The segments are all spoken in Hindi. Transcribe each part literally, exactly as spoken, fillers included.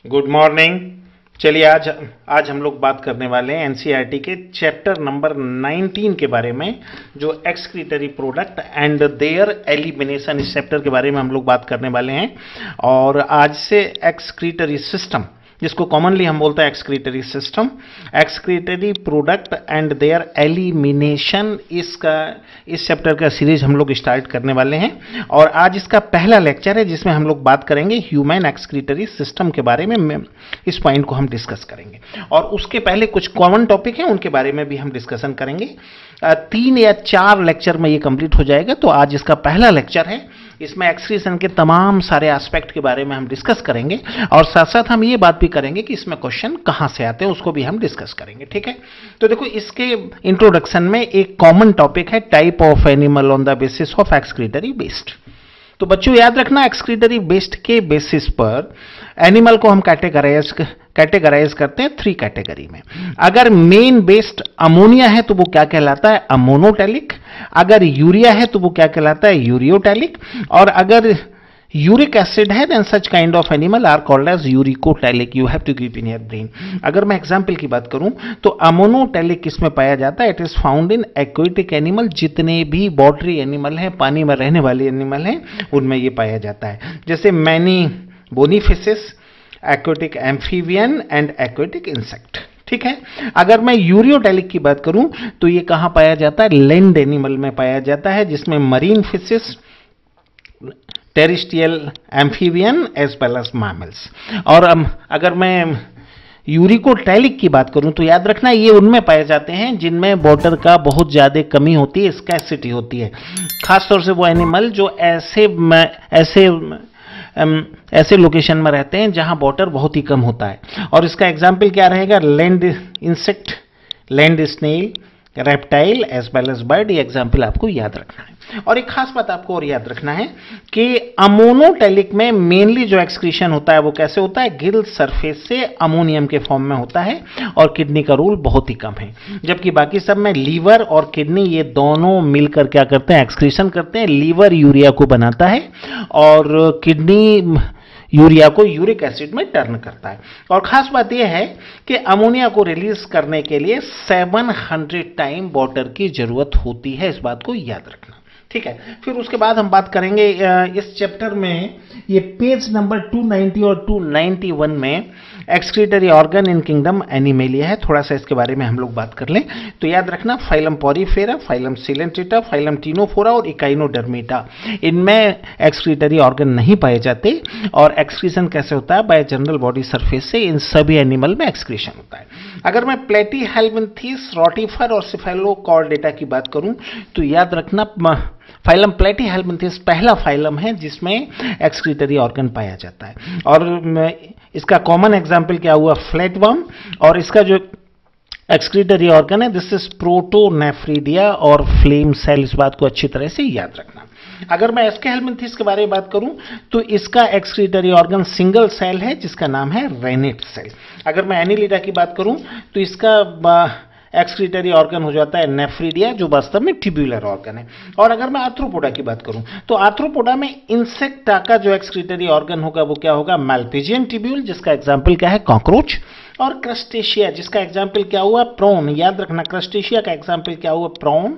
Good morning. चलिए आज आज हम लोग बात करने वाले हैं एनसीईआरटी के चैप्टर नंबर नाइनटीन के बारे में, जो excretory product and their elimination, इस चैप्टर के बारे में हम लोग बात करने वाले हैं। और आज से एक्सक्रीटरी सिस्टम, जिसको कॉमनली हम बोलते हैं excretory system, excretory product and their elimination, इसका इस चैप्टर का सीरीज हम लोग स्टार्ट करने वाले हैं। और आज इसका पहला लेक्चर है जिसमें हम लोग बात करेंगे ह्यूमन एक्सक्रीटरी सिस्टम के बारे में। इस पॉइंट को हम डिस्कस करेंगे और उसके पहले कुछ कॉमन टॉपिक हैं उनके बारे में भी हम डिस्कशन करेंगे। तीन या चार लेक्चर में ये कंप्लीट हो जाएगा। तो आज इसका पहला लेक्चर है, इसमें एक्सक्रीशन के तमाम सारे एस्पेक्ट के बारे में हम डिस्कस करेंगे और साथ साथ हम ये बात भी करेंगे कि इसमें क्वेश्चन कहाँ से आते हैं, उसको भी हम डिस्कस करेंगे। ठीक है, तो देखो इसके इंट्रोडक्शन में एक कॉमन टॉपिक है type of animal on the basis of excretory based. तो बच्चों याद रखना, एक्सक्रीटरी बेस्ड के बेसिस पर एनिमल को हम कैटेगराइज कैटेगराइज करते हैं थ्री कैटेगरी में। अगर मेन बेस्ड अमोनिया है तो वो क्या कहलाता है? अमोनोटैलिक। अगर यूरिया है तो वो क्या कहलाता है? यूरियोटैलिक। और अगर यूरिक एसिड है then such kind of animal are called as uricotelic. You have to keep in your brain. अगर मैं एग्जांपल की बात करूं तो अमोनोटैलिक किसमें पाया जाता है? It is found in aquatic animal. जितने भी वाटरी एनिमल हैं, पानी में रहने वाले एनिमल हैं, उनमें ये पाया जाता है। जैसे many bony fishes, aquatic amphibian and aquatic insect. ठीक है, अगर मैं यूरियोटैलिक की बात करूं तो ये कहां पाया जाता है? लैंड एनिमल में पाया जाता है, जिसमें marine fishes, terrestrial amphibian as well as mammals. और um, अगर मैं यूरिकोटैलिक की बात करूं तो याद रखना ये उनमें पाए जाते हैं जिनमें वाटर का बहुत ज़्यादा कमी होती है, स्कैर्सिटी होती है। खासतौर से वो एनिमल जो ऐसे ऐसे ऐसे लोकेशन में रहते हैं जहां वाटर बहुत ही कम होता है। और इसका एग्जाम्पल क्या रहेगा? Land insect, land snail, reptile as well as bird. ये एग्जाम्पल आपको याद रखना है। और एक खास बात आपको और याद रखना है कि अमोनोटैलिक में मेनली जो एक्सक्रीशन होता है वो कैसे होता है? गिल सरफेस से अमोनियम के फॉर्म में होता है और किडनी का रोल बहुत ही कम है। जबकि बाकी सब में लीवर और किडनी ये दोनों मिलकर क्या करते हैं? एक्सक्रीशन करते हैं। लीवर यूरिया को बनाता है और किडनी यूरिया को यूरिक एसिड में टर्न करता है। और खास बात यह है कि अमोनिया को रिलीज करने के लिए सात सौ टाइम वाटर की जरूरत होती है। इस बात को याद रखना। ठीक है, फिर उसके बाद हम बात करेंगे इस चैप्टर में, ये पेज नंबर दो सौ नब्बे और दो सौ इक्यानवे में excretory organ in kingdom animalia है। थोड़ा सा इसके बारे में हम लोग बात कर लें तो याद रखना, phylum porifera, phylum coelenterata, phylum ctenophora और इकाइनोडर्मेटा, इनमें एक्सक्रीटरी ऑर्गन नहीं पाए जाते। और एक्सक्रीशन कैसे होता है? बाय जनरल बॉडी सरफेस से इन सभी एनिमल में एक्सक्रीशन होता है। अगर मैं प्लेटीहेल्मिन्थेस, रोटिफर और सिफेलोकॉर्डेटा की बात करूं तो याद रखना, फाइलम प्लेटीहेल्मिन्थेस पहला फाइलम है जिसमें एक्सक्रीटरी ऑर्गन पाया जाता है। और इसका कॉमन एग्जाम्पल क्या हुआ? फ्लैटवर्म। और इसका जो एक्सक्रीटरी ऑर्गन है दिस इज प्रोटोनेफ्रिडिया और फ्लेम सेल। इस बात को अच्छी तरह से याद रखना। अगर मैं एस्केहेल्मिन्थेस के बारे में बात करूं तो इसका एक्सक्रीटरी ऑर्गन सिंगल सेल है जिसका नाम है रेनेट सेल। अगर मैं एनिलिडा की बात करूं तो इसका एक्सक्रीटरी ऑर्गन हो जाता है नेफ्रिडिया, जो वास्तव में ट्यूब्यूलर ऑर्गन है। और अगर मैं आर्थ्रोपोडा की बात करूं तो आर्थ्रोपोडा में इंसेक्टा का जो एक्सक्रीटरी ऑर्गन होगा वो क्या होगा? मैल्पिजियन ट्यूब्यूल, जिसका एग्जाम्पल क्या है? कॉकरोच। और क्रस्टेशिया, जिसका एग्जाम्पल क्या हुआ? प्रॉन। याद रखना, क्रस्टेशिया का एग्जाम्पल क्या हुआ? प्रॉन।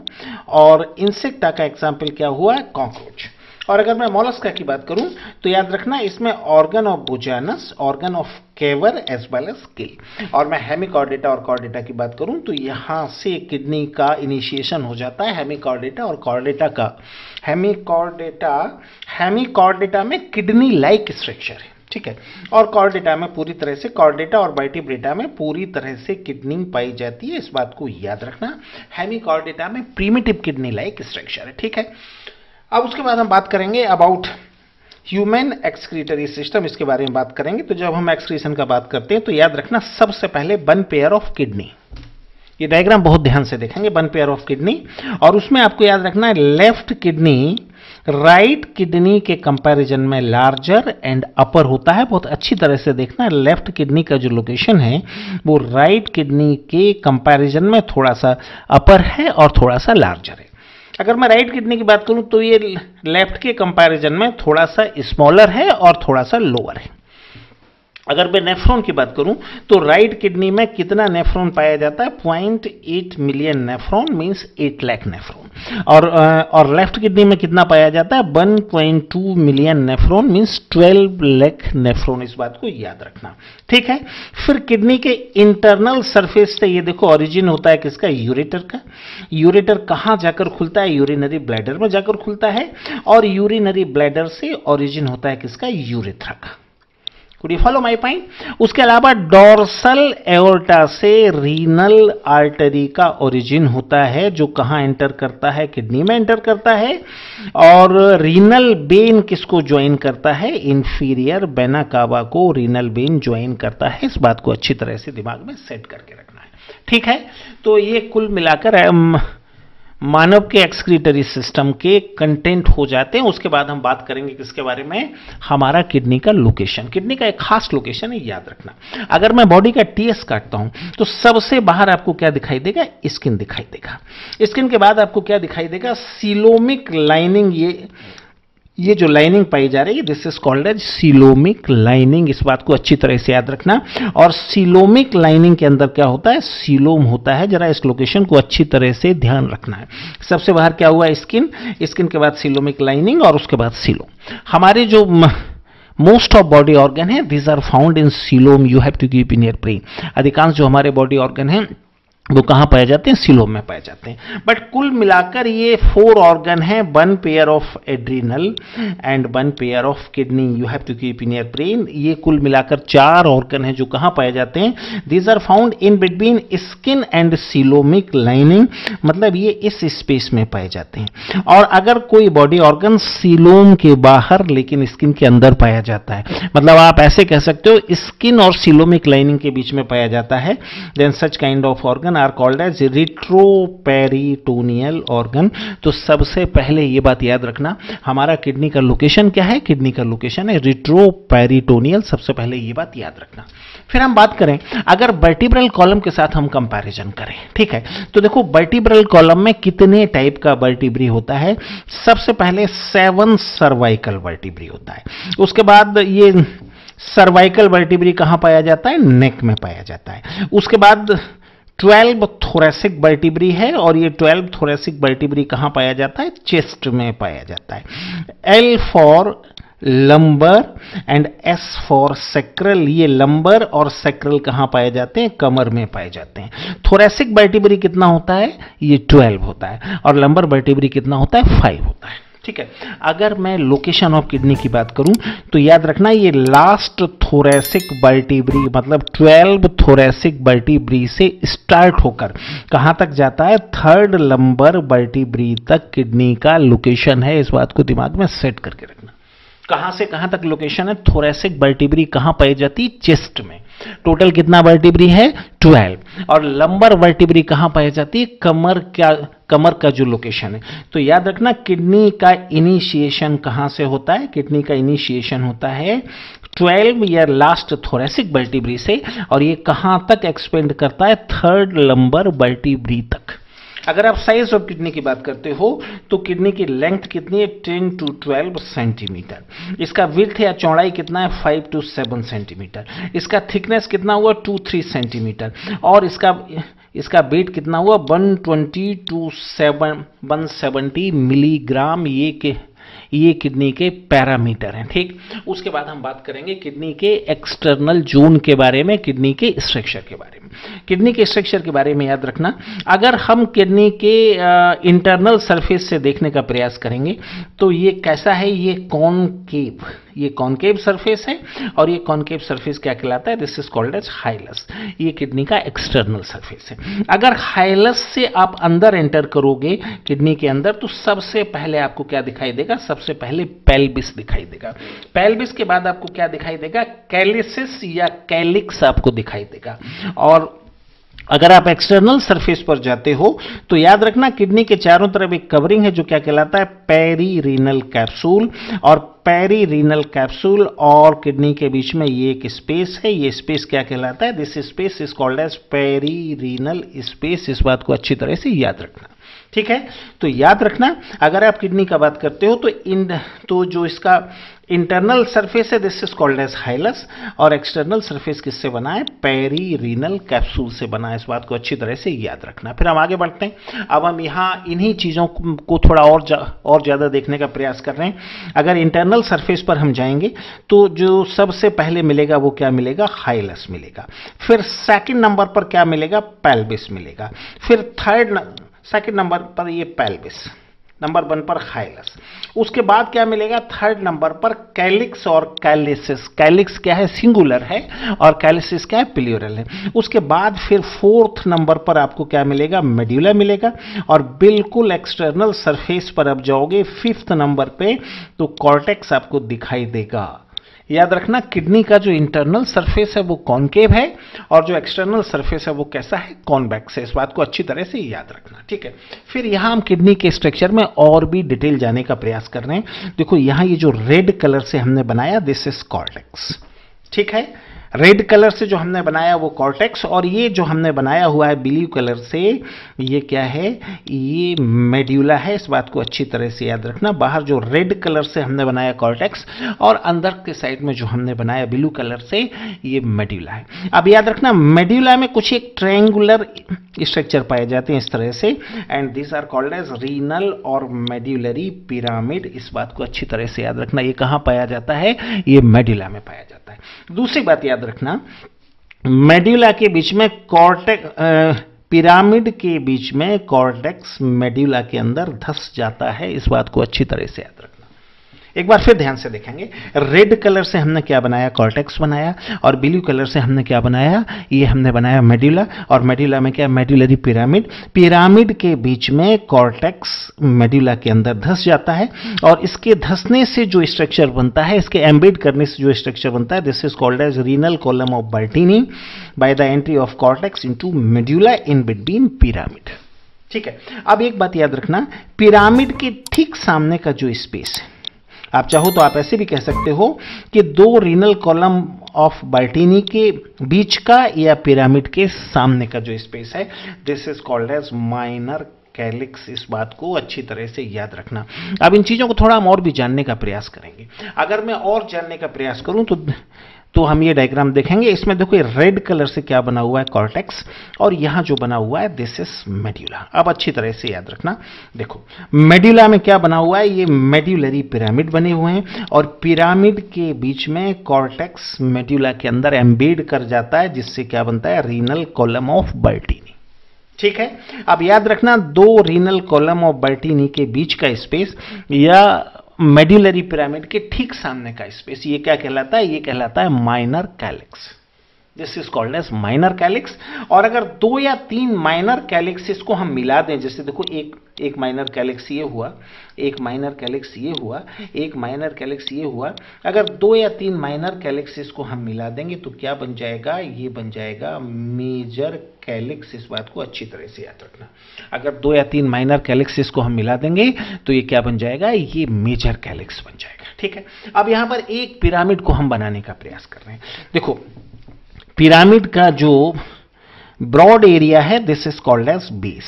और इंसेक्टा का एग्जाम्पल क्या हुआ? कॉकरोच। और अगर मैं मोलस्का की बात करूं तो याद रखना, इसमें organ of Bojanus, organ of Keber as well as skill. और मैं हेमिकॉर्डेटा और कॉर्डेटा की बात करूं तो यहां से किडनी का इनिशिएशन हो जाता है। हेमिकॉर्डेटा और कॉर्डेटा का हेमिकॉर्डेटा हेमिकॉर्डेटा में किडनी लाइक स्ट्रक्चर है। ठीक है, और कॉर्डेटा में पूरी तरह से, कॉर्डेटा और वर्टिब्रेटा में पूरी तरह से किडनी पाई जाती है। इस बात को याद रखना, हेमिकॉर्डेटा में प्रिमिटिव किडनी लाइक स्ट्रक्चर है। ठीक है, अब उसके बाद हम बात करेंगे अबाउट ह्यूमन एक्सक्रीटरी सिस्टम, इसके बारे में बात करेंगे। तो जब हम एक्सक्रीशन का बात करते हैं तो याद रखना, सबसे पहले वन पेयर ऑफ किडनी, ये डायग्राम बहुत ध्यान से देखेंगे, वन पेयर ऑफ किडनी। और उसमें आपको याद रखना है लेफ्ट किडनी राइट किडनी के कंपैरिजन में लार्जर एंड अपर होता है। बहुत अच्छी तरह से देखना, लेफ्ट किडनी का जो लोकेशन है वो राइट किडनी के कंपैरिजन में थोड़ा सा अपर है और थोड़ा सा लार्जर है। अगर मैं राइट किडनी की बात करूं तो ये लेफ्ट के कंपैरिजन में थोड़ा सा स्मॉलर है और थोड़ा सा लोअर है। अगर मैं नेफ्रॉन की बात करूं तो राइट किडनी में कितना नेफ्रॉन पाया जाता है, point eight million nephron means eight lakh nephron. और और लेफ्ट किडनी में कितना पाया जाता है, one point two million nephron means twelve lakh nephron. इस बात को याद रखना, ठीक है। फिर किडनी के इंटरनल सरफेस से ये देखो ओरिजिन होता है किसका, यूरेटर का। यूरेटर कहां जाकर खुलता है, यूरिनरी ब्लैडर में जाकर खुलता है, और यूरिनरी ब्लैडर से ओरिजिन होता है किसका, यूरेथ्रा का। Could you follow my point? उसके अलावा डोर्सल एओर्टा से रीनल आर्टरी का ओरिजिन होता है, जो कहां एंटर करता है, किडनी में एंटर करता है। और रीनल वेन किसको ज्वाइन करता है, इंफीरियर वेना कावा को रीनल वेन ज्वाइन करता है। इस बात को अच्छी तरह से दिमाग में सेट करके रखना है, ठीक है। तो ये कुल मिलाकर मानव के एक्सक्रीटरी सिस्टम के कंटेंट हो जाते हैं। उसके बाद हम बात करेंगे किसके बारे में, हमारा किडनी का लोकेशन। किडनी का एक खास लोकेशन है, याद रखना। अगर मैं बॉडी का टीएस काटता हूं तो सबसे बाहर आपको क्या दिखाई देगा, स्किन दिखाई देगा। स्किन के बाद आपको क्या दिखाई देगा, सीलोमिक लाइनिंग। ये ये जो लाइनिंग पाई जा रही है, this is called as coelomic lining. इस बात को अच्छी तरह से याद रखना। और सीलोमिक लाइनिंग के अंदर क्या होता है, सीलोम होता है। जरा इस लोकेशन को अच्छी तरह से ध्यान रखना है। सबसे बाहर क्या हुआ, स्किन, स्किन के बाद सीलोमिक लाइनिंग, और उसके बाद सीलोम। हमारे जो मोस्ट ऑफ बॉडी ऑर्गन है, these are found in coelom, you have to keep in your brain. अधिकांश जो हमारे बॉडी ऑर्गन है वो कहां पाए जाते हैं, सीलोम में पाए जाते हैं। बट कुल मिलाकर ये फोर ऑर्गन है, one pair of adrenal and one pair of kidney, you have to keep in your brain. ये कुल मिलाकर चार ऑर्गन है जो कहां पाए जाते हैं, these are found in between skin and coelomic lining, मतलब ये इस स्पेस में पाए जाते हैं। और अगर कोई बॉडी ऑर्गन सीलोम के बाहर लेकिन स्किन के अंदर पाया जाता है, मतलब आप ऐसे कह सकते हो स्किन और सीलोमिक लाइनिंग के बीच में पाया जाता है, then such kind of organ are called as retroperitoneal organ. तो सबसे पहले ये बात याद रखना, हमारा किडनी का लोकेशन क्या है, किडनी का लोकेशन है रिट्रोपेरिटोनियल। सबसे पहले ये बात याद रखना। फिर हम बात करें अगर वर्टिब्रल कॉलम के साथ हम कंपैरिजन करें, ठीक है। तो देखो वर्टिब्रल कॉलम में कितने टाइप का वर्टिब्री होता है। सबसे पहले सेवन सर्वाइकल वर्टिब्री होता है। उसके बाद ये सर्वाइकल वर्टिब्री कहां पाया जाता है, नेक में पाया जाता है। उसके बाद ट्वेल्व थोरेसिक वर्टिब्री है, और ये ट्वेल्व थोरेसिक वर्टिब्री कहां पाया जाता है, चेस्ट में पाया जाता है। L for lumbar and S for sacral, ये लंबर और सेक्रल कहां पाए जाते हैं, कमर में पाए जाते हैं। थोरेसिक वर्टिब्री कितना होता है, ये ट्वेल्व होता है, और लंबर वर्टिब्री कितना होता है, फाइव होता है, ठीक है। अगर मैं लोकेशन ऑफ किडनी की बात करूं तो याद रखना ये लास्ट थोरेसिक वर्टिब्री, मतलब ट्वेल्व थोरेसिक वर्टिब्री से स्टार्ट होकर कहां तक जाता है, थर्ड लंबर वर्टिब्री तक किडनी का लोकेशन है। इस बात को दिमाग में सेट करके रखना। कहां से कहां तक लोकेशन है, थोरेसिक वर्टिब्री कहां पाई जाती है, चेस्ट में। टोटल कितना वर्टिब्री है, ट्वेल्व। और लंबर वर्टिब्री कहां पाई जाती है, कमर, क्या कमर का जो लोकेशन है। तो याद रखना किडनी का इनिशिएशन कहां से होता है, किडनी का इनिशिएशन होता है ट्वेल्व या लास्ट थोरेसिक वर्टिब्री से, और ये कहां तक एक्सपेंड करता है, थर्ड लंबर वर्टिब्री तक। अगर आप साइज ऑफ किडनी की बात करते हो तो किडनी की लेंथ कितनी है, टेन टू ट्वेल्व सेंटीमीटर। इसका विड्थ या चौड़ाई कितना है, फाइव टू सेवन सेंटीमीटर। इसका थिकनेस कितना हुआ, टू थ्री सेंटीमीटर। और इसका इसका वेट कितना हुआ, one twenty to seven one seventy milligram. ये के ये किडनी के पैरामीटर हैं, ठीक। उसके बाद हम बात करेंगे किडनी के एक्सटर्नल जोन के बारे में, किडनी के स्ट्रक्चर के बारे में। किडनी के स्ट्रक्चर के बारे में याद रखना, अगर हम किडनी के इंटरनल सरफेस से देखने का प्रयास करेंगे तो ये कैसा है, ये कॉनकेव, ये कॉनकेव सरफेस है। और ये कॉनकेव सरफेस क्या कहलाता है, this is called as hilus. ये किडनी का एक्सटर्नल सरफेस है। अगर हाइलस से आप अंदर एंटर करोगे किडनी के अंदर तो सबसे पहले आपको क्या दिखाई देगा, सबसे पहले पेल्विस दिखाई देगा। पेल्विस के बाद आपको क्या दिखाई देगा, कैलिसिस या कैलिक्स आपको दिखाई देगा। और अगर आप एक्सटर्नल सरफेस पर जाते हो तो याद रखना किडनी के चारों तरफ एक कवरिंग है जो क्या कहलाता है, पेरीरीनल कैप्सूल। और पेरीरीनल कैप्सूल और किडनी के बीच में ये एक स्पेस है, ये स्पेस क्या कहलाता है, this space is called as perirenal space. इस बात को अच्छी तरह से याद रखना, ठीक है, तो याद रखना अगर आप किडनी का बात करते हो तो इन तो जो इसका इंटरनल सरफेस है this is called as hilus, और एक्सटर्नल सरफेस किससे बना है, पेरी रीनल कैप्सूल से बना है। इस बात को अच्छी तरह से याद रखना। फिर हम आगे बढ़ते हैं। अब हम यहाँ इन्हीं चीज़ों को थोड़ा और जा, और ज़्यादा देखने का प्रयास कर रहे हैं। अगर इंटरनल सरफेस पर हम जाएंगे तो जो सबसे पहले मिलेगा वो क्या मिलेगा, हाइलस मिलेगा। फिर सेकंड नंबर पर क्या मिलेगा, पेल्विस मिलेगा। फिर थर्ड सेकंड नंबर पर ये पेल्विस, नंबर वन पर हाइलस। उसके बाद क्या मिलेगा, थर्ड नंबर पर कैलिक्स और कैलिसिस। कैलिक्स क्या है, सिंगुलर है, और कैलिसिस क्या है, प्लूरल है। उसके बाद फिर फोर्थ नंबर पर आपको क्या मिलेगा, मेड्यूला मिलेगा। और बिल्कुल एक्सटर्नल सरफेस पर अब जाओगे फिफ्थ नंबर पे तो कॉर्टेक्स आपको दिखाई देगा। याद रखना किडनी का जो इंटरनल सरफेस है वो कॉनकेव है, और जो एक्सटर्नल सरफेस है वो कैसा है, कॉन्वेक्स है। इस बात को अच्छी तरह से याद रखना। ठीक है, फिर यहां हम किडनी के स्ट्रक्चर में और भी डिटेल जाने का प्रयास कर रहे हैं। देखो यहां ये जो रेड कलर से हमने बनाया दिस इज कॉर्टेक्स। ठीक है, रेड कलर से जो हमने बनाया वो कॉर्टेक्स, और ये जो हमने बनाया हुआ है ब्लू कलर से ये क्या है, ये मेड्यूला है। इस बात को अच्छी तरह से याद रखना। बाहर जो रेड कलर से हमने बनाया कॉर्टेक्स, और अंदर के साइड में जो हमने बनाया ब्लू कलर से ये मेड्यूला है। अब याद रखना मेड्यूला में कुछ एक ट्रायंगुलर स्ट्रक्चर पाए जाते हैं इस तरह से, and this are called as renal और मेड्यूलरी पिरामिड। इस बात को अच्छी तरह से याद रखना। ये कहां पाया जाता है, ये मेड्यूला में पाया जाता है। दूसरी बात याद रखना, मेड्यूला के बीच में कॉर्टेक्स, पिरामिड के बीच में कॉर्टेक्स मेड्यूला के अंदर धंस जाता है। इस बात को अच्छी तरह से याद रखना। एक बार फिर ध्यान से देखेंगे। रेड कलर से हमने क्या बनाया, कॉर्टेक्स बनाया, और ब्लू कलर से हमने क्या बनाया, ये हमने बनाया मेड्यूला, और मेड्यूला में क्या, मेड्यूलरी पिरामिड। पिरामिड के बीच में कॉर्टेक्स मेड्यूला के अंदर धंस जाता है, और इसके धंसने से जो स्ट्रक्चर बनता है, इसके एम्बेड करने से जो स्ट्रक्चर बनता है this is called as renal column of Bertini by the entry of cortex into medulla in between pyramid. ठीक है, अब एक बात याद रखना, पिरामिड के ठीक सामने का जो स्पेस है, आप चाहो तो आप ऐसे भी कह सकते हो कि दो रीनल कॉलम ऑफ बर्टीनी के बीच का या पिरामिड के सामने का जो स्पेस है this is called as minor calyx. इस बात को अच्छी तरह से याद रखना। अब इन चीजों को थोड़ा हम और भी जानने का प्रयास करेंगे। अगर मैं और जानने का प्रयास करूं तो तो हम ये डायग्राम देखेंगे। इसमें देखो रेड कलर से क्या बना हुआ है, कॉर्टेक्स, और यहां जो बना हुआ है दिस इज मेड्यूला। अब अच्छी तरह से याद रखना। देखो मेड्यूला में क्या बना हुआ है, ये मेड्यूलरी पिरामिड बने हुए हैं, और पिरामिड के बीच में कॉर्टेक्स मेड्यूला के अंदर एम्बेड कर जाता है, जिससे क्या बनता है, रीनल कॉलम ऑफ बर्टीनी। ठीक है, अब याद रखना दो रीनल कॉलम ऑफ बर्टीनी के बीच का स्पेस या मेड्यूलरी पिरामिड के ठीक सामने का स्पेस, ये क्या कहलाता है, ये कहलाता है minor calyx. This is called as minor calyx. और अगर दो या तीन माइनर कैलिक्स को हम मिला दें, जैसे देखो एक एक माइनर कैलिक्स ये हुआ, एक माइनर कैलिक्स ये हुआ, एक माइनर कैलिक्स ये हुआ, अगर दो या तीन माइनर कैलिक्स को हम मिला देंगे तो क्या बन जाएगा, ये बन जाएगा मेजर कैलिक्स। इस बात को अच्छी तरह से याद रखना। अगर दो या तीन माइनर कैलिक्स को हम मिला देंगे तो ये क्या बन जाएगा, ये मेजर कैलिक्स बन जाएगा। ठीक है, अब यहां पर एक पिरामिड को हम बनाने का प्रयास कर रहे हैं। देखो पिरामिड का जो ब्रॉड एरिया है this is called as base,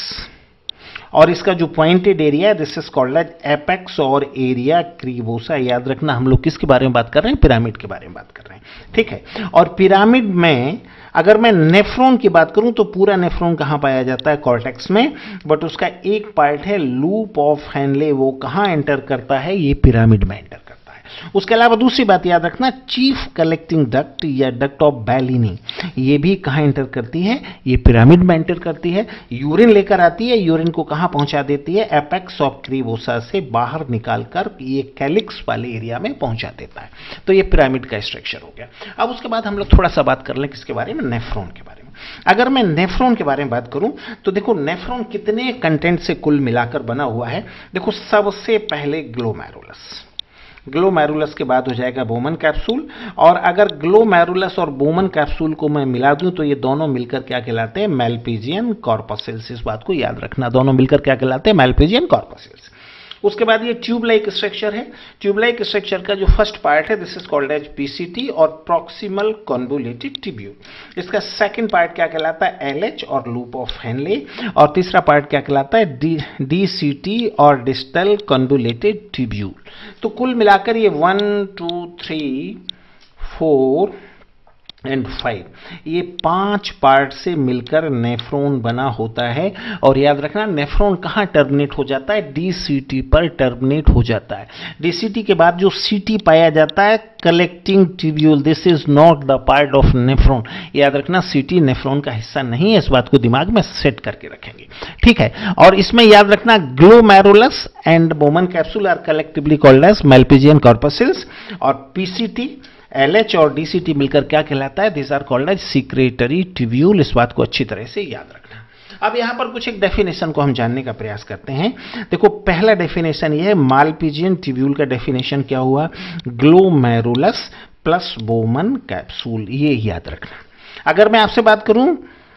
और इसका जो पॉइंटेड एरिया है this is called as apex और एरिया क्रीवोसा। याद रखना हम लोग किसके बारे में बात कर रहे हैं, पिरामिड के बारे में बात कर रहे हैं। ठीक है, और पिरामिड में अगर मैं नेफ्रॉन की बात करूं तो पूरा नेफ्रॉन कहां पाया जाता है, कॉर्टेक्स में, बट उसका एक पार्ट है लूप ऑफ हैनले, वो कहां एंटर करता है, ये पिरामिड में एंटर करता है। उसके अलावा दूसरी बात याद रखना, चीफ कलेक्टिंग डक्ट या डक्ट ऑफ बैलिनी, ये भी कहां एंटर करती है, ये पिरामिड में एंटर करती है। यूरिन लेकर आती है, यूरिन को कहां पहुंचा देती है, एपेक्स ऑफ क्रीवोसा से बाहर निकालकर ये कैलिक्स वाले एरिया में पहुंचा देता है। तो ये पिरामिड का स्ट्रक्चर हो गया। अब उसके बाद हम लोग थोड़ा सा बात कर लें किसके बारे में, नेफ्रॉन के बारे में। अगर मैं नेफ्रॉन के बारे में बात करूं तो देखो नेफ्रॉन कितने कंटेंट से कुल मिलाकर बना हुआ है। देखो सबसे पहले ग्लोमेरुलस, ग्लोमेरुलस के बाद हो जाएगा बोमन कैप्सूल, और अगर ग्लोमेरुलस और बोमन कैप्सूल को मैं मिला दूं तो ये दोनों मिलकर क्या कहलाते हैं, मैल्पिजियन कॉर्पसेल्स। इस बात को याद रखना, दोनों मिलकर क्या कहलाते हैं, मैल्पिजियन कॉर्पसेल्स। उसके बाद ये ट्यूब लाइक स्ट्रक्चर है। ट्यूब लाइक स्ट्रक्चर का जो फर्स्ट पार्ट है this is called as PCT और प्रॉक्सिमल कॉन्वोल्यूटेड ट्यूब्यूल। इसका सेकंड पार्ट क्या कहलाता है, एलएच और लूप ऑफ हेनले। और तीसरा पार्ट क्या कहलाता है, डी डीसीटी और डिस्टल कॉन्वोल्यूटेड ट्यूब्यूल। तो कुल मिलाकर ये one two three four and five, ये पांच पार्ट से मिलकर नेफ्रॉन बना होता है। और याद रखना नेफ्रॉन कहाँ टर्मिनेट हो जाता है, डीसीटी पर टर्मिनेट हो जाता है। डीसीटी के बाद जो सीटी पाया जाता है, collecting tubule, this is not the part of nephron. याद रखना सीटी नेफ्रॉन का हिस्सा नहीं है, इस बात को दिमाग में सेट करके रखेंगे, ठीक है। और इसमें याद रखना glomerulus and Bowman capsule are collectively called as malpighian corpuscles. और पीसीटी, एलएच और डीसीटी मिलकर क्या कहलाता है, this are called as secretory tubule. इस बात को अच्छी तरह से याद रखना। अब यहां पर कुछ एक डेफिनेशन को हम जानने का प्रयास करते हैं। देखो पहला डेफिनेशन ये है, मालपिजियन ट्यूब्यूल का डेफिनेशन क्या हुआ, ग्लोमेरुलस प्लस बोमन कैप्सूल, ये याद रखना। अगर मैं आपसे बात करूं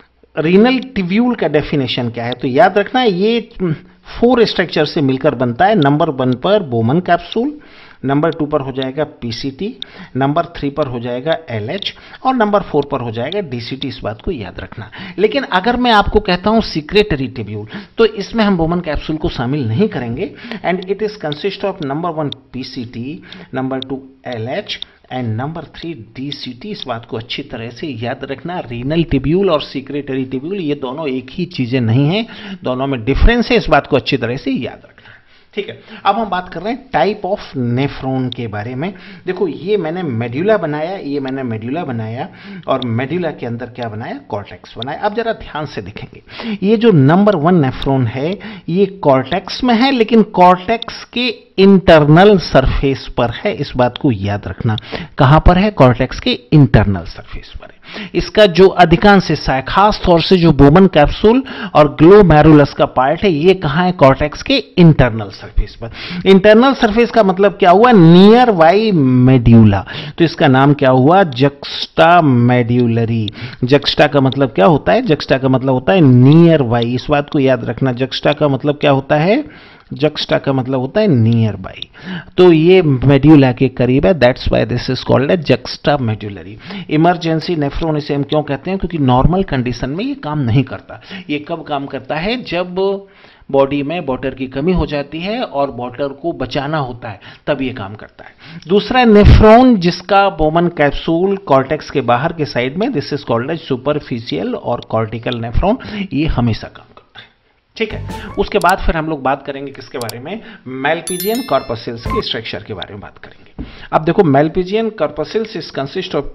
रीनल ट्यूब्यूल का डेफिनेशन क्या है, तो याद रखना ये फोर स्ट्रक्चर से मिलकर बनता है। नंबर वन पर बोमन कैप्सूल, नंबर टू पर हो जाएगा पीसीटी, नंबर थ्री पर हो जाएगा एलएच और नंबर फोर पर हो जाएगा डीसीटी। इस बात को याद रखना। लेकिन अगर मैं आपको कहता हूं सीक्रेटरी ट्यूब्यूल, तो इसमें हम बोमन कैप्सूल को शामिल नहीं करेंगे। And it is consist of number one PCT, number two LH and number three DCT. इस बात को अच्छी तरह से याद रखना। रीनल ट्यूब्यूल और सीक्रेटरी ट्यूब्यूल ये दोनों एक ही चीजें नहीं है, दोनों में डिफरेंस है, इस बात को अच्छी तरह से याद रखना, ठीक है। अब हम बात कर रहे हैं टाइप ऑफ नेफ्रॉन के बारे में। देखो ये मैंने मेड्यूला बनाया, ये मैंने मेड्यूला बनाया और मेड्यूला के अंदर क्या बनाया, कॉर्टेक्स बनाया। अब जरा ध्यान से देखेंगे, ये जो नंबर वन नेफ्रॉन है ये कॉर्टेक्स में है, लेकिन कॉर्टेक्स के इंटरनल सरफेस पर है। इस बात को याद रखना, कहां पर है, कॉर्टेक्स के इंटरनल सरफेस पर है। इसका जो अधिकांश हिस्सा है, खास तौर से जो बोमन कैप्सूल और ग्लोमेरुलस का पार्ट है, ये कहां है, कॉर्टेक्स के इंटरनल सरफेस पर। इंटरनल सरफेस का मतलब क्या हुआ, नियर बाई मेड्यूला। तो इसका नाम क्या हुआ, जक्स्टा मेड्यूलरी। जक्स्टा का मतलब क्या होता है, जक्स्टा का मतलब होता है नियर बाई। इस बात को याद रखना, जक्स्टा का मतलब क्या होता है, जक्स्टा का मतलब होता है नियर बाई। तो ये मेड्यूला के करीब है, that's why this is called as juxtamedullary. Emergency nephron इसे हम क्यों कहते हैं, क्योंकि नॉर्मल कंडीशन में ये काम नहीं करता। ये कब काम करता है, जब बॉडी में वाटर की कमी हो जाती है और वाटर को बचाना होता है, तब ये काम करता है। दूसरा नेफ्रॉन जिसका बोमन कैप्सूल कॉर्टेक्स के बाहर के साइड में, this is called as superficial और कॉर्टिकल नेफ्रॉन, ये हमेशा काम करता है, ठीक है। उसके बाद फिर हम लोग बात करेंगे किसके बारे में, मैल्पिजियन कॉर्पस्कल्स के स्ट्रक्चर के बारे में बात करेंगे। अब देखो malpighian corpuscles is consist of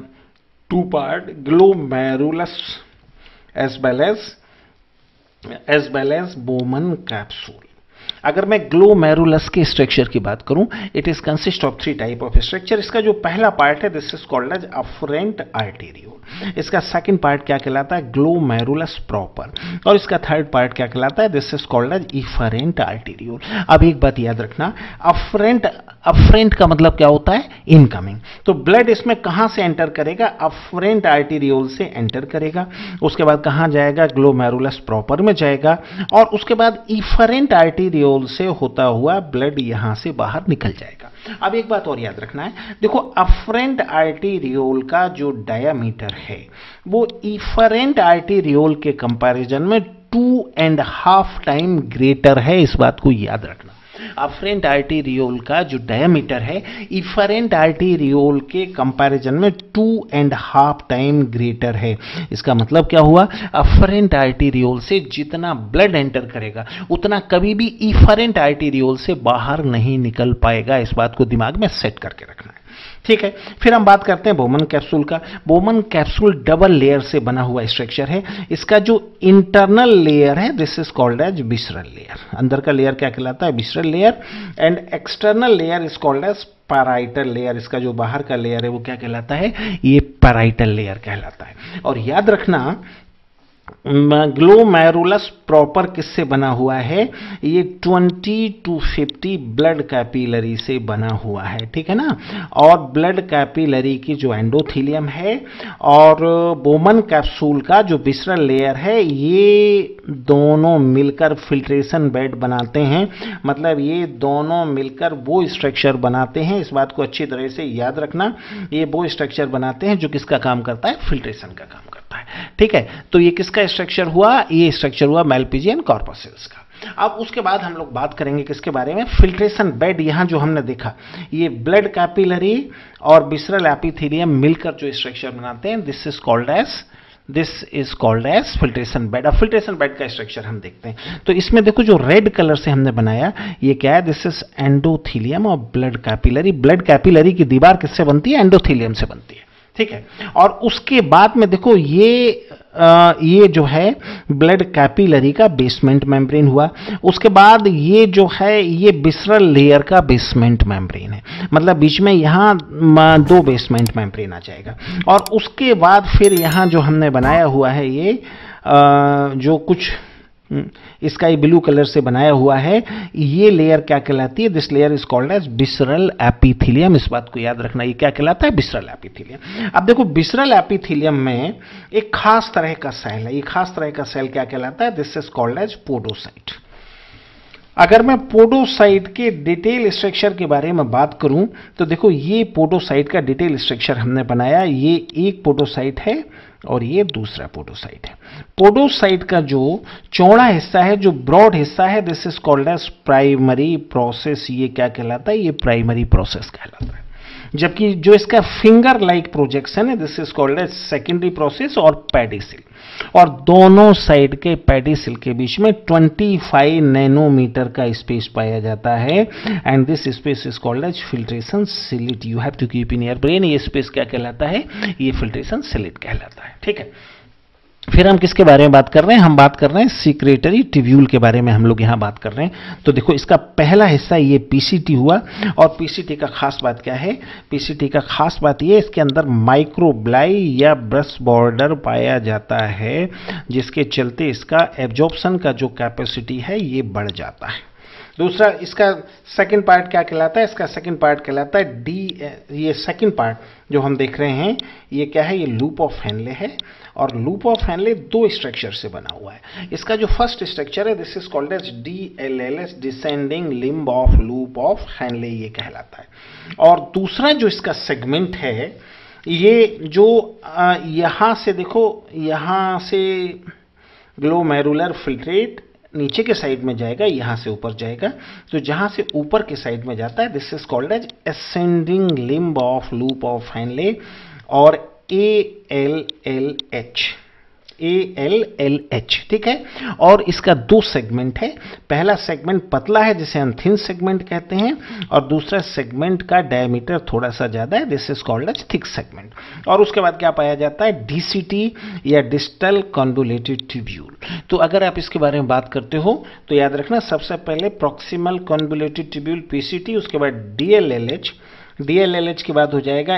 two part, glomerulus as well as as well as Bowman capsule. अगर मैं ग्लोमेरुलस के स्ट्रक्चर की बात करूं, it is consist of three type of structure. इसका जो पहला पार्ट है this is called as afferent arteriole. इसका सेकंड पार्ट क्या कहलाता है, ग्लोमेरुलस प्रॉपर। और इसका थर्ड पार्ट क्या कहलाता है, this is called as efferent arteriole. अब एक बात याद रखना, अफरेंट अफरेंट का मतलब क्या होता है, इनकमिंग। तो ब्लड इसमें कहां से एंटर करेगा, अफरेंट आर्टेरियोल से एंटर करेगा। उसके बाद कहां जाएगा, ग्लोमेरुलस प्रॉपर में जाएगा। और उसके बाद इफरेंट आर्टेरियोल से होता हुआ ब्लड यहां से बाहर निकल जाएगा। अब एक बात और याद रखना है, देखो अफरेंट आर्टेरियोल का जो डायामीटर है वो इफरेंट आर्टेरियोल के कंपैरिजन में two and half time greater है। इस बात को याद रखना, अफरेंट आर्टेरियोल का जो डायमीटर है इफरेंट आर्टेरियोल के कंपैरिजन में two and half time greater है। इसका मतलब क्या हुआ, अफरेंट आर्टेरियोल से जितना ब्लड एंटर करेगा उतना कभी भी इफरेंट आर्टेरियोल से बाहर नहीं निकल पाएगा। इस बात को दिमाग में सेट करके रखना है, ठीक है। फिर हम बात करते हैं बोमन कैप्सूल का। बोमन कैप्सूल डबल लेयर से बना हुआ स्ट्रक्चर है। इसका जो इंटरनल लेयर है this is called as visceral layer. अंदर का लेयर क्या कहलाता है, visceral layer. And external layer is called as parietal layer. इसका जो बाहर का लेयर है वो क्या कहलाता है, ये पैराइटल लेयर कहलाता है। और याद रखना ग्लोमेरुलस प्रॉपर किससे बना हुआ है? ये twenty to fifty blood capillary से बना हुआ है, ठीक है ना। और ब्लड कैपिलरी की जो एंडोथीलियम है और बोमन कैप्सूल का जो विसरल लेयर है, ये दोनों मिलकर फिल्ट्रेशन बेड बनाते हैं। मतलब ये दोनों मिलकर वो स्ट्रक्चर बनाते हैं, इस बात को अच्छी तरह से याद रखना, ये वो स्ट्रक्चर बनाते हैं जो किसका काम करता है? फिल्ट्रेशन का काम करता है, ठीक है। तो ये किसका स्ट्रक्चर हुआ? ये स्ट्रक्चर हुआ मैलपिजियन कॉर्पसेल्स का। अब उसके बाद हम लोग बात करेंगे किसके बारे में? Filtration bed. यहां जो हमने देखा, ये ब्लड कैपिलरी और विसरल एपिथेलियम मिलकर जो स्ट्रक्चर बनाते हैं, this is called as this is called as filtration bed. अब फिल्ट्रेशन बेड का स्ट्रक्चर हम देखते हैं। तो इसमें देखो जो रेड कलर से हमने बनाया, ये क्या है? दिस इज एंडोथीलियम और ब्लड कैपिलरी। ब्लड कैपिलरी की दीवार किससे बनती है? एंडोथीलियम से बनती है, ठीक है। और उसके बाद में देखो ये आ, ये जो है ब्लड कैपिलरी का बेसमेंट मेम्ब्रेन हुआ। उसके बाद ये जो है ये विसरल लेयर का बेसमेंट मेम्ब्रेन है, मतलब बीच में यहाँ दो बेसमेंट मेम्ब्रेन आ जाएगा। और उसके बाद फिर यहाँ जो हमने बनाया हुआ है ये आ, जो कुछ स्काई ब्लू कलर से बनाया हुआ है, ये लेयर क्या कहलाती है? This layer is called as visceral epithelium. इस बात को याद रखना, ये क्या कहलाता है? Visceral epithelium. अब देखो विसरल एपिथेलियम में एक खास तरह का सेल है, ये खास तरह का सेल क्या कहलाता है? This is called as podocyte. अगर मैं पोडोसाइट के डिटेल स्ट्रक्चर के बारे में बात करूं तो देखो ये पोडोसाइट का डिटेल स्ट्रक्चर हमने बनाया। ये एक पोडोसाइट है और ये दूसरा पोडोसाइट है। पोडोसाइट का जो चौड़ा हिस्सा है, जो ब्रॉड हिस्सा है, this is called as primary process. ये क्या कहलाता है? ये प्राइमरी प्रोसेस कहलाता है। जबकि जो इसका फिंगर लाइक प्रोजेक्शन है, this is called as secondary process और पेडिसिल। और दोनों साइड के पेडिसिल के बीच में पच्चीस नैनोमीटर का स्पेस पाया जाता है, and this space is called as filtration slit. You have to keep in your brain, ये स्पेस क्या कहलाता है? ये फिल्ट्रेशन स्लिट कहलाता है, ठीक है। फिर हम किसके बारे में बात कर रहे हैं? हम बात कर रहे हैं सीक्रेटरी ट्यूब्यूल के बारे में हम लोग यहां बात कर रहे हैं। तो देखो इसका पहला हिस्सा ये पीसीटी हुआ, और पीसीटी का खास बात क्या है? पीसीटी का खास बात ये, इसके अंदर माइक्रोब्लाई या ब्रश बॉर्डर पाया जाता है, जिसके चलते इसका एब्जॉर्प्शन का जो कैपेसिटी है ये बढ़ जाता है। दूसरा इसका सेकंड पार्ट क्या कहलाता है? इसका सेकंड पार्ट कहलाता है डी। ये सेकंड पार्ट जो हम देख रहे हैं ये क्या है? ये लूप ऑफ हेनले है, और लूप ऑफ हेनले दो स्ट्रक्चर से बना हुआ है। इसका जो फर्स्ट स्ट्रक्चर है, this is called as D L L S, descending limb of loop of Henle, ये कहलाता है। और दूसरा जो इसका सेगमेंट है, ये जो यहां से देखो, यहां से ग्लोमेरुलर फिल्ट्रेट नीचे के साइड में जाएगा, यहां से ऊपर जाएगा। तो जहां से ऊपर के साइड में जाता है, this is called as ascending limb of loop of Henle, और A L L H, A L L H, ठीक है। और इसका दो सेगमेंट है। पहला सेगमेंट पतला है जिसे हम थिन सेगमेंट कहते हैं, और दूसरा सेगमेंट का डायमीटर थोड़ा सा ज्यादा है, this is called as thick segment. और उसके बाद क्या पाया जाता है? डीसीटी या डिस्टल कॉन्वोल्यूटेड ट्यूब्यूल। तो अगर आप इसके बारे में बात करते हो तो याद रखना, सबसे पहले प्रॉक्सिमल कॉन्वोल्यूटेड ट्यूब्यूल पीसीटी, उसके बाद डीएलएलएच, डीएलएलएच के बाद हो जाएगा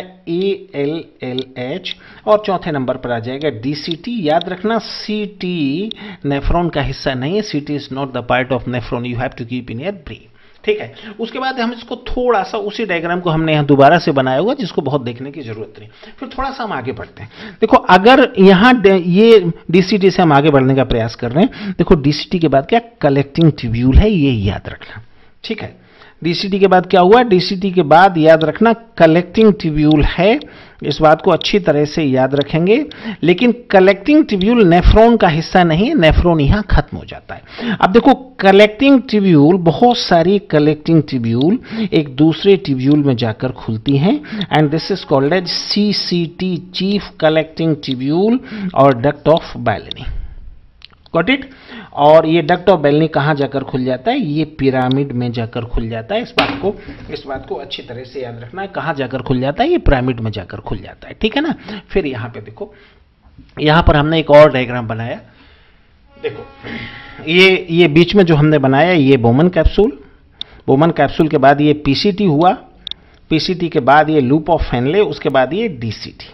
एएलएलएच, और चौथे नंबर पर आ जाएगा डीसीटी। याद रखना सीटी नेफ्रॉन का हिस्सा नहीं है, CT is not the part of nephron, you have to keep in your brain, ठीक है। उसके बाद हम इसको थोड़ा सा, उसी डायग्राम को हमने यहाँ दोबारा से बनाया हुआ, जिसको बहुत देखने की जरूरत नहीं। फिर थोड़ा सा हम आगे बढ़ते हैं। देखो अगर यहाँ ये डीसीटी से हम आगे बढ़ने का प्रयास कर रहे हैं, देखो डीसीटी के बाद क्या? कलेक्टिंग ट्यूब्यूल है, ये याद रखना, ठीक है। डीसीटी के बाद क्या हुआ? डीसीटी के बाद याद रखना कलेक्टिंग ट्यूब्यूल है, इस बात को अच्छी तरह से याद रखेंगे। लेकिन कलेक्टिंग ट्यूब्यूल नेफ्रॉन का हिस्सा नहीं है, नेफ्रॉन यहां खत्म हो जाता है। अब देखो कलेक्टिंग ट्यूब्यूल, बहुत सारी कलेक्टिंग ट्यूब्यूल एक दूसरे ट्यूब्यूल में जाकर खुलती हैं, and this is called as CCT, chief collecting tubule, और duct of Bellini. Got it? और ये डक्ट ऑफ बेलनी कहां जाकर खुल जाता है? ये पिरामिड में जाकर खुल जाता है। इस बात को इस बात को अच्छी तरह से याद रखना है, कहां जाकर खुल जाता है? ये पिरामिड में जाकर खुल जाता है, ठीक है ना। फिर यहां पे देखो, यहां पर हमने एक और डायग्राम बनाया। देखो ये ये बीच में जो हमने बनाया, ये बोमन कैप्सूल, बोमन कैप्सूल के बाद ये पीसीटी हुआ, पीसीटी के बाद ये लूप ऑफ हेनले, उसके बाद ये डीसीटी,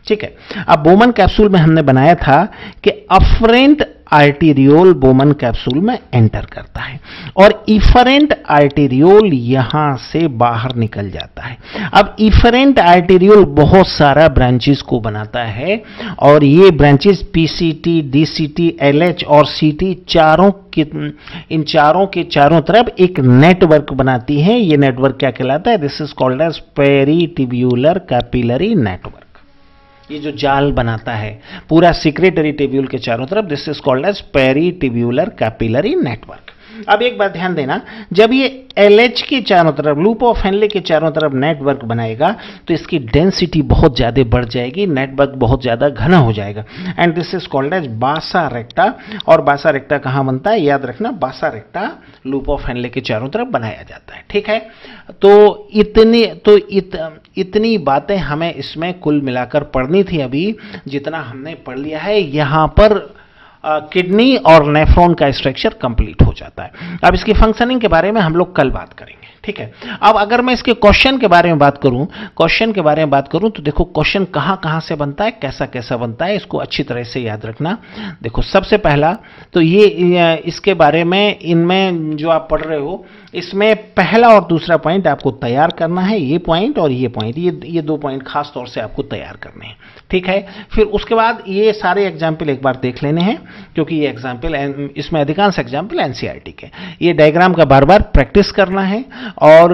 ठीक है। अब बोमन कैप्सूल में हमने बनाया था कि अफरेंट आर्टेरियोल बोमन कैप्सूल में एंटर करता है और इफरेंट आर्टेरियोल यहां से बाहर निकल जाता है। अब इफरेंट आर्टेरियोल बहुत सारा ब्रांचेस को बनाता है और ये ब्रांचेस पीसीटी, डीसीटी, एलएच और सीटी चारों के इन चारों के चारों तरफ एक नेटवर्क बनाती है। ये नेटवर्क क्या कहलाता है? This is called as peritubular capillary network. ये जो जाल बनाता है पूरा सिक्रेटरी टिब्यूल के चारों तरफ, this is called as peritubular capillary network. अब एक बात ध्यान देना, जब ये एलएच के चारों तरफ, लूप ऑफ हेनले के चारों तरफ नेटवर्क बनाएगा तो इसकी डेंसिटी बहुत ज्यादा बढ़ जाएगी, नेटवर्क बहुत ज्यादा घना हो जाएगा and this is called as vasa recta. और बासा रेक्टा कहां बनता है? याद रखना, बासा रेक्टा लूप ऑफ हेनले के चारों तरफ बनाया जाता है। ठीक है, तो इतनी तो इत, इतनी बातें हमें इसमें कुल मिलाकर पढ़नी थी। अभी जितना हमने पढ़ लिया है यहां पर किडनी uh, और नेफ्रॉन का स्ट्रक्चर कंप्लीट हो जाता है। अब इसकी फंक्शनिंग के बारे में हम लोग कल बात करेंगे। ठीक है, अब अगर मैं इसके क्वेश्चन के बारे में बात करूं क्वेश्चन के बारे में बात करूं तो देखो क्वेश्चन कहां कहां से बनता है, कैसा कैसा बनता है, इसको अच्छी तरह से याद रखना। देखो सबसे पहला तो ये इसके बारे में, इनमें जो आप पढ़ रहे हो इसमें पहला और दूसरा पॉइंट आपको तैयार करना है। ये पॉइंट और ये पॉइंट, ये ये दो पॉइंट खास तौर से आपको तैयार करने हैं। ठीक है, फिर उसके बाद ये सारे एग्जाम्पल एक बार देख लेने हैं क्योंकि ये एग्जाम्पल, इसमें अधिकांश एग्जाम्पल एनसीईआरटी के। ये डायग्राम का बार बार प्रैक्टिस करना है और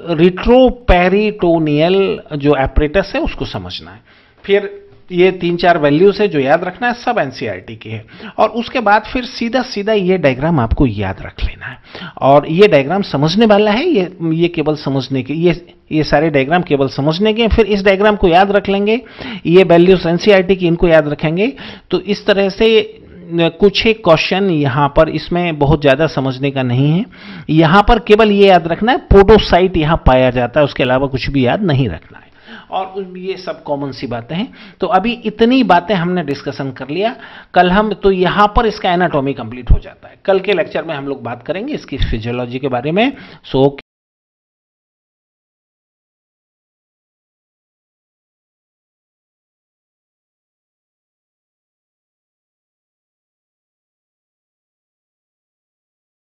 रिट्रोपेरिटोनियल जो एपरेटस है उसको समझना है। फिर ये तीन चार वैल्यूज है जो याद रखना है, सब एनसीईआरटी के है। और उसके बाद फिर सीधा सीधा ये डायग्राम आपको याद रख लेना है और ये डायग्राम समझने वाला है। ये ये केवल समझने के, ये ये सारे डायग्राम केवल समझने के। फिर इस डायग्राम को याद रख लेंगे, ये वैल्यूज एनसीईआरटी की, इनको याद रखेंगे। तो इस तरह से कुछ एक क्वेश्चन यहाँ पर, इसमें बहुत ज़्यादा समझने का नहीं है। यहाँ पर केवल ये याद रखना है पोडोसाइट यहाँ पाया जाता है, उसके अलावा कुछ भी याद नहीं रखना है। और ये सब कॉमन सी बातें हैं। तो अभी इतनी बातें हमने डिस्कशन कर लिया। कल हम, तो यहाँ पर इसका एनाटॉमी कंप्लीट हो जाता है। कल के लेक्चर में हम लोग बात करेंगे इसकी फिजियोलॉजी के बारे में। सो